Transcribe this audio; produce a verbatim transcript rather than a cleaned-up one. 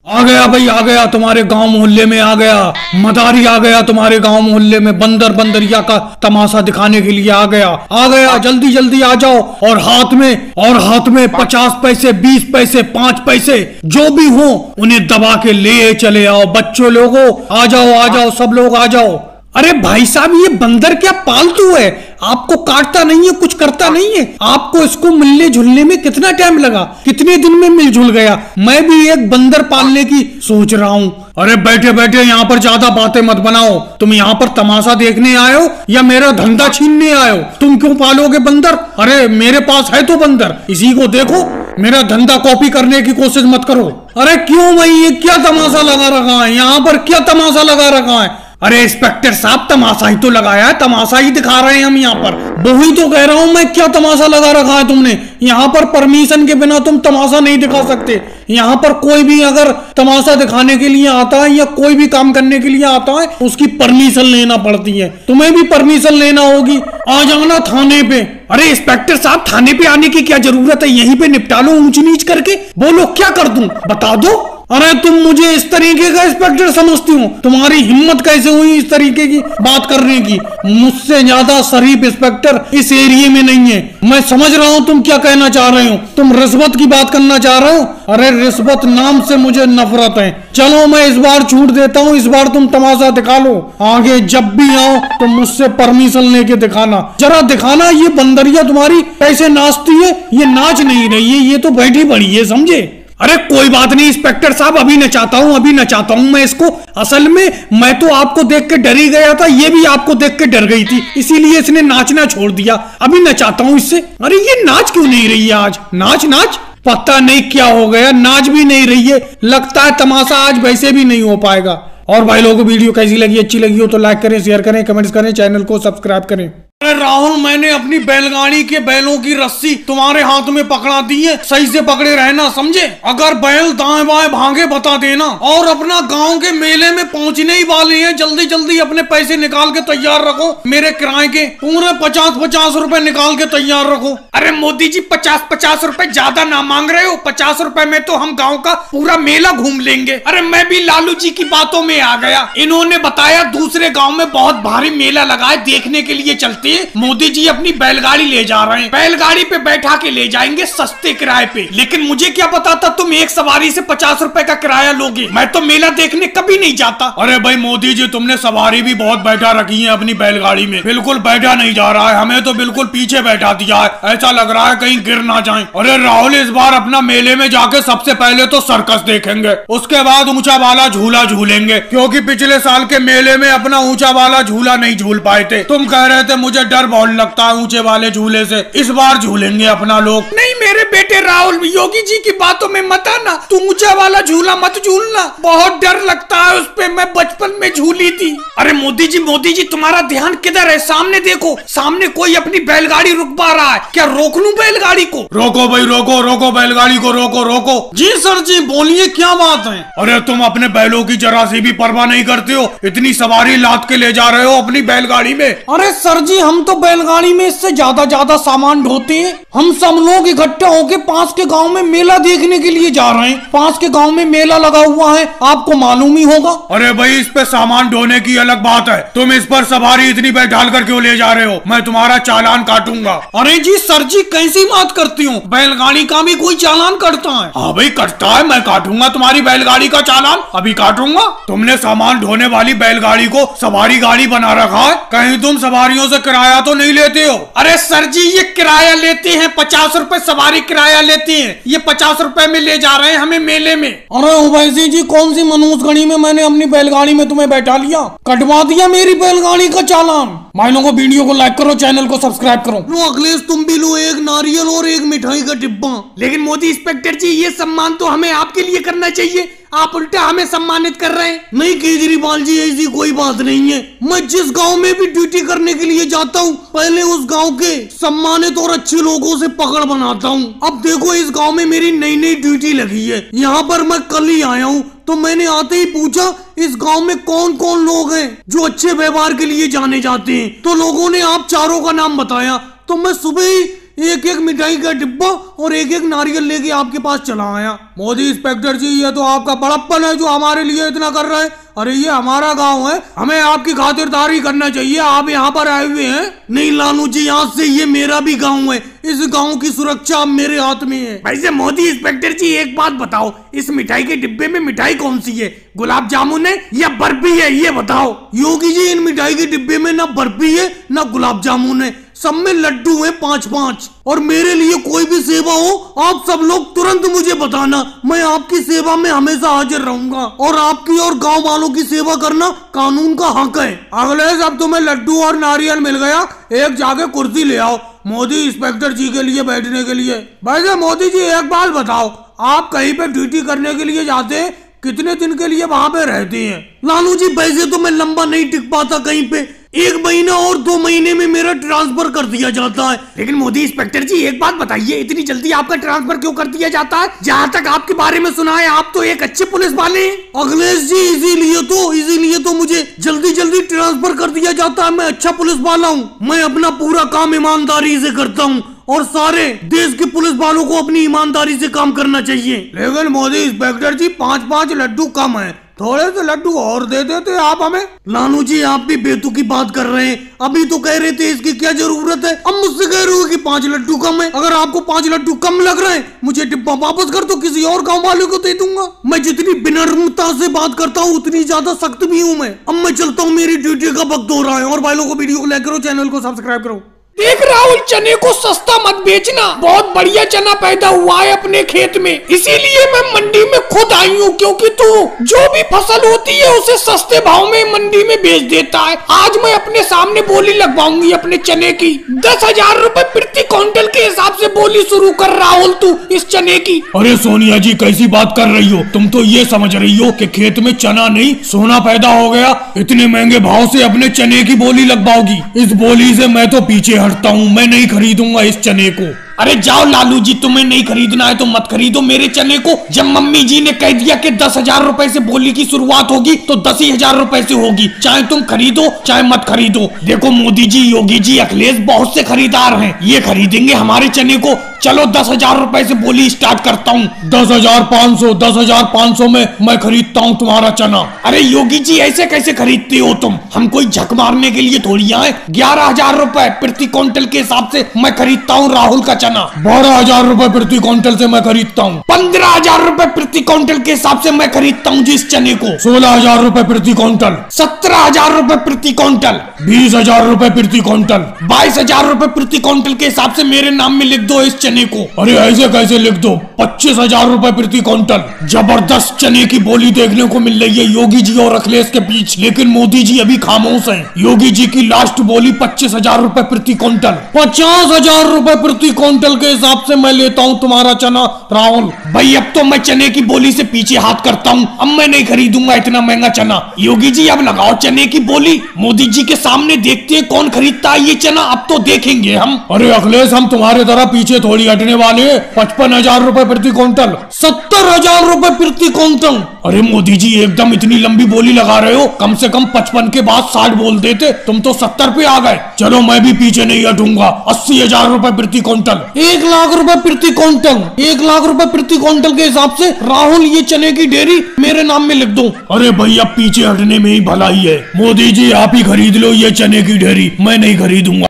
आ गया भाई, आ गया तुम्हारे गांव मोहल्ले में, आ गया मदारी, आ गया तुम्हारे गांव मोहल्ले में, बंदर बंदरिया का तमाशा दिखाने के लिए आ गया आ गया जल्दी जल्दी आ जाओ। और हाथ में और हाथ में पचास पैसे, बीस पैसे, पांच पैसे जो भी हो उन्हें दबा के ले चले आओ। बच्चों लोगों आ जाओ, आ जाओ, सब लोग आ जाओ। अरे भाई साहब, ये बंदर क्या पालतू है? आपको काटता नहीं है, कुछ करता नहीं है। आपको इसको मिलने झुलने में कितना टाइम लगा, कितने दिन में मिल झुल गया। मैं भी एक बंदर पालने की सोच रहा हूँ। अरे बैठे बैठे यहाँ पर ज्यादा बातें मत बनाओ। तुम यहाँ पर तमाशा देखने आए हो या मेरा धंधा छीनने आए हो? तुम क्यों पालोगे बंदर? अरे मेरे पास है तो बंदर, इसी को देखो। मेरा धंधा कॉपी करने की कोशिश मत करो। अरे क्यों भाई, ये क्या तमाशा लगा रखा है? यहाँ पर क्या तमाशा लगा रखा है? अरे इंस्पेक्टर साहब, तमाशा ही तो लगाया है, तमाशा ही दिखा रहे हैं हम यहाँ पर। वही तो कह रहा हूँ मैं, क्या तमाशा लगा रखा है तुमने? यहाँ पर परमिशन के बिना तुम तमाशा नहीं दिखा सकते। यहाँ पर कोई भी अगर तमाशा दिखाने के लिए आता है या कोई भी काम करने के लिए आता है, उसकी परमिशन लेना पड़ती है। तुम्हें भी परमिशन लेना होगी। आ जाना थाने पे। अरे इंस्पेक्टर साहब, थाने पे आने की क्या जरूरत है? यहीं पे निपटा लो ऊंच नीच करके। बोलो क्या कर दूं, बता दो। अरे तुम मुझे इस तरीके का इंस्पेक्टर समझती हो? तुम्हारी हिम्मत कैसे हुई इस तरीके की बात करने की? मुझसे ज्यादा शरीफ इंस्पेक्टर इस एरिया में नहीं है। मैं समझ रहा हूँ तुम क्या कहना चाह रहे हो। तुम रिश्वत की बात करना चाह रहे हो? अरे रिश्वत नाम से मुझे नफरत है। चलो मैं इस बार छूट देता हूँ, इस बार तुम तमाशा दिखा लो। आगे जब भी आओ तो मुझसे परमिशन लेके दिखाना, जरा दिखाना। ये बंदरिया तुम्हारी कैसे नाचती है? ये नाच नहीं रही है, ये तो बैठी पड़ी है, समझे? अरे कोई बात नहीं इंस्पेक्टर साहब, अभी नचाता हूँ, अभी नचाता हूँ मैं इसको। असल में मैं तो आपको देख के डर ही गया था, ये भी आपको देख के डर गई थी, इसीलिए इसने नाचना छोड़ दिया। अभी नचाता हूँ इससे। अरे ये नाच क्यों नहीं रही है आज? नाच नाच पता नहीं क्या हो गया, नाच भी नहीं रही है। लगता है तमाशा आज वैसे भी नहीं हो पाएगा। और भाई लोगों को वीडियो कैसी लगी, अच्छी लगी हो तो लाइक करें, शेयर करें, कमेंट्स करें, चैनल को सब्सक्राइब करें। अरे राहुल, मैंने अपनी बैलगाड़ी के बैलों की रस्सी तुम्हारे हाथ में पकड़ा दी है, सही से पकड़े रहना, समझे? अगर बैल दाएं बाएं भागे बता देना। और अपना गांव के मेले में पहुंचने ही वाले हैं, जल्दी जल्दी अपने पैसे निकाल के तैयार रखो। मेरे किराए के पूरे पचास पचास रुपए निकाल के तैयार रखो। अरे मोदी जी, पचास पचास रुपए ज्यादा ना मांग रहे हो? पचास रुपए में तो हम गाँव का पूरा मेला घूम लेंगे। अरे मैं भी लालू जी की बातों में आ गया। इन्होंने बताया दूसरे गाँव में बहुत भारी मेला लगा है, देखने के लिए चलते। मोदी जी अपनी बैलगाड़ी ले जा रहे हैं, बैलगाड़ी पे बैठा के ले जाएंगे सस्ते किराए पे। लेकिन मुझे क्या पता था तुम एक सवारी से पचास रुपए का किराया लोगे। मैं तो मेला देखने कभी नहीं जाता। अरे भाई मोदी जी, तुमने सवारी भी बहुत बैठा रखी है अपनी बैलगाड़ी में, बिल्कुल बैठा नहीं जा रहा है। हमें तो बिल्कुल पीछे बैठा दिया है, ऐसा लग रहा है कहीं गिर ना जाए। अरे राहुल, इस बार अपना मेले में जाके सबसे पहले तो सर्कस देखेंगे, उसके बाद ऊंचा वाला झूला झूलेंगे, क्योंकि पिछले साल के मेले में अपना ऊंचा वाला झूला नहीं झूल पाए थे। तुम कह रहे थे मुझे डर बहुत लगता है ऊंचे वाले झूले से, इस बार झूलेंगे अपना लोग। नहीं मेरे बेटे राहुल, योगी जी की बातों में मत आना। तू ऊंचा वाला झूला मत झूलना, बहुत डर लगता है उस पे, मैं बचपन में झूली थी। अरे मोदी जी, मोदी जी तुम्हारा ध्यान किधर है? सामने देखो, सामने कोई अपनी बैलगाड़ी रुकवा रहा है। क्या रोक लूं बैलगाड़ी को? रोको भाई, रोको रोको बैलगाड़ी को, रोको रोको। जी सर जी, बोलिए क्या बात है? अरे तुम अपने बैलों की जरा सी भी परवाह नहीं करते हो, इतनी सवारी लाद के ले जा रहे हो अपनी बैलगाड़ी में। अरे सर जी, हम तो बैलगाड़ी में इससे ज्यादा ज्यादा सामान ढोते हैं। हम सब लोग इकट्ठे होके पास के गांव में मेला देखने के लिए जा रहे हैं। पास के गांव में मेला लगा हुआ है, आपको मालूम ही होगा। अरे भाई, इस पे सामान ढोने की अलग बात है, तुम इस पर सवारी इतनी बैठाल कर क्यों ले जा रहे हो? मैं तुम्हारा चालान काटूंगा। अरे जी सर जी, कैसी बात करती हूँ? बैलगाड़ी का भी कोई चालान कटता है? हाँ भाई कटता है, मैं काटूंगा तुम्हारी बैलगाड़ी का चालान, अभी काटूंगा। तुमने सामान ढोने वाली बैलगाड़ी को सवारी गाड़ी बना रखा है, कहीं तुम सवारियों से किराया तो नहीं लेते हो? अरे सर जी, ये किराया लेते हैं, पचास रुपए सवारी किराया लेते हैं। ये पचास रुपए में ले जा रहे हैं हमें मेले में। अरे उवैसी जी, कौन सी मनुष्यगढ़ी में मैंने अपनी बैलगाड़ी में तुम्हें बैठा लिया, कटवा दिया मेरी बैलगाड़ी का चालान। भाई लोगों को वीडियो को लाइक करो, चैनल को सब्सक्राइब करो। लो अखिलेश, तुम भी लो एक नारियल और एक मिठाई का डिब्बा। लेकिन मोदी इंस्पेक्टर जी, ये सम्मान तो हमें आपके लिए करना चाहिए, आप उल्टा हमें सम्मानित कर रहे हैं। नहीं केजरीवाल जी, ऐसी कोई बात नहीं है। मैं जिस गांव में भी ड्यूटी करने के लिए जाता हूँ, पहले उस गांव के सम्मानित और अच्छे लोगों से पकड़ बनाता हूँ। अब देखो, इस गांव में मेरी नई नई ड्यूटी लगी है, यहाँ पर मैं कल ही आया हूँ। तो मैंने आते ही पूछा इस गांव में कौन कौन लोग हैं जो अच्छे व्यवहार के लिए जाने जाते हैं। तो लोगों ने आप चारों का नाम बताया। तो मैं सुबह ही एक एक मिठाई का डिब्बा और एक एक नारियल लेके आपके पास चला आया। मोदी इंस्पेक्टर जी, ये तो आपका बड़प्पन है जो हमारे लिए इतना कर रहे हैं। अरे ये हमारा गांव है, हमें आपकी खातिरदारी करना चाहिए। आप यहाँ पर आए हुए हैं। नहीं लालू जी, आज से ये मेरा भी गांव है। इस गांव की सुरक्षा मेरे हाथ में है। वैसे मोदी इंस्पेक्टर जी, एक बात बताओ, इस मिठाई के डिब्बे में मिठाई कौन सी है? गुलाब जामुन है या बर्फी है, ये बताओ। योगी जी, इन मिठाई के डिब्बे में ना बर्फी है ना गुलाब जामुन है, सब में लड्डू है पांच पांच। और मेरे लिए कोई भी सेवा हो, आप सब लोग तुरंत मुझे बताना। मैं आपकी सेवा में हमेशा हाजिर रहूंगा और आपकी और गांव वालों की सेवा करना कानून का हक है। अगले सब तुम्हें लड्डू और नारियल मिल गया, एक जाके कुर्सी ले आओ मोदी इंस्पेक्टर जी के लिए बैठने के लिए। वैसे मोदी जी, एक बात बताओ, आप कहीं पे ड्यूटी करने के लिए जाते हैं, कितने दिन के लिए वहां पे रहते हैं? लालू जी, वैसे तो मैं लंबा नहीं टिक पाता कहीं पे, एक महीना और दो महीने में मेरा ट्रांसफर कर दिया जाता है। लेकिन मोदी इंस्पेक्टर जी, एक बात बताइए, इतनी जल्दी आपका ट्रांसफर क्यों कर दिया जाता है? जहाँ तक आपके बारे में सुना है, आप तो एक अच्छे पुलिस वाले हैं। अखिलेश जी, इसीलिए तो इसीलिए तो मुझे जल्दी जल्दी ट्रांसफर कर दिया जाता है। मैं अच्छा पुलिस वाला हूँ, मैं अपना पूरा काम ईमानदारी से करता हूँ और सारे देश के पुलिस वालों को अपनी ईमानदारी से काम करना चाहिए। लेकिन मोदी इंस्पेक्टर जी, पाँच पाँच लड्डू कम है, थोड़े से लड्डू और दे देते आप हमें। लालू जी, आप भी बेतुकी बात कर रहे हैं। अभी तो कह रहे थे इसकी क्या जरूरत है, अब मुझसे कह रहे हो कि पांच लड्डू कम है। अगर आपको पांच लड्डू कम लग रहे हैं, मुझे डिब्बा वापस कर दो, किसी और गांव वाले को दे दूंगा। मैं जितनी विनम्रता से बात करता हूँ उतनी ज्यादा सख्त भी हूँ मैं। अब मैं चलता हूँ, मेरी ड्यूटी का वक्त हो रहा है। और भाई लोगों को वीडियो को लाइक करो, चैनल को सब्सक्राइब करो। देख राहुल, चने को सस्ता मत बेचना, बहुत बढ़िया चना पैदा हुआ है अपने खेत में, इसीलिए मैं मंडी में खुद आई हूँ, क्योंकि तू जो भी फसल होती है उसे सस्ते भाव में मंडी में बेच देता है। आज मैं अपने सामने बोली लगवाऊंगी अपने चने की, दस हजार रूपए प्रति क्विंटल के हिसाब से बोली शुरू कर राहुल तू इस चने की। अरे सोनिया जी, कैसी बात कर रही हो तुम? तो ये समझ रही हो कि खेत में चना नहीं सोना पैदा हो गया? इतने महंगे भाव से अपने चने की बोली लगवाओगी? इस बोली से मैं तो पीछे हटता हूँ, मैं नहीं खरीदूंगा इस चने को। अरे जाओ लालू जी, तुम्हें नहीं खरीदना है तो मत खरीदो मेरे चने को। जब मम्मी जी ने कह दिया कि दस हजार रूपए से बोली की शुरुआत होगी तो दस ही हजार रूपए से होगी, चाहे तुम खरीदो चाहे मत खरीदो। देखो मोदी जी, योगी जी, अखिलेश, बहुत से खरीदार हैं, ये खरीदेंगे हमारे चने को। चलो दस हजार रूपए से बोली स्टार्ट करता हूँ। दस हजार पाँच सौ दस हजार पाँच सौ में मैं खरीदता हूँ तुम्हारा चना। अरे योगी जी, ऐसे कैसे खरीदते हो तुम? हम कोई झक मारने के लिए थोड़ी आए। ग्यारह हजार रूपए प्रति क्विंटल के हिसाब से मैं खरीदता हूँ राहुल का चना। बारह हजार रूपए प्रति क्विंटल से मैं खरीदता हूँ। पंद्रह हजार रूपए प्रति क्विंटल के हिसाब से मैं खरीदता हूँ जिस चने को। सोलह हजार रूपए प्रति क्विंटल। सत्रह हजार रूपए प्रति क्विंटल। बीस हजार रूपए प्रति क्विंटल। बाईस हजार रूपए प्रति क्विंटल के हिसाब से मेरे नाम में लिख दो इस चने को। अरे ऐसे कैसे लिख दो? पच्चीस हजार रूपए प्रति क्विंटल। जबरदस्त चने की बोली देखने को मिल रही है योगी जी और अखिलेश के बीच, लेकिन मोदी जी अभी खामोश हैं। योगी जी की लास्ट बोली पच्चीस हजार रूपए प्रति क्विंटल। पचास हजार रूपए प्रति क्विंटल के हिसाब से मैं लेता हूँ तुम्हारा चना राहुल। भाई, अब तो मैं चने की बोली से पीछे हाथ करता हूँ, अब मैं नहीं खरीदूंगा इतना महंगा चना। योगी जी, अब लगाओ चने की बोली, मोदी जी के सामने देखते हैं कौन खरीदता है ये चना, अब तो देखेंगे हम। अरे अखिलेश, हम तुम्हारे तरह पीछे थोड़ी हटने वाले। पचपन हजार रूपए प्रति क्विंटल। सत्तर हजार रूपए प्रति क्विंटल। अरे मोदी जी, एकदम इतनी लंबी बोली लगा रहे हो, कम से कम पचपन के बाद साठ बोल देते, तुम तो सत्तर पे आ गए। चलो मैं भी पीछे नहीं हटूंगा। अस्सी हजार रूपए प्रति क्विंटल। एक लाख रुपए प्रति क्विंटल। एक लाख रुपए प्रति क्विंटल के हिसाब से राहुल ये चने की ढेरी मेरे नाम में लिख दो। अरे भैया, पीछे हटने में ही भलाई है। मोदी जी, आप ही खरीद लो ये चने की ढेरी, मैं नहीं खरीदूंगा।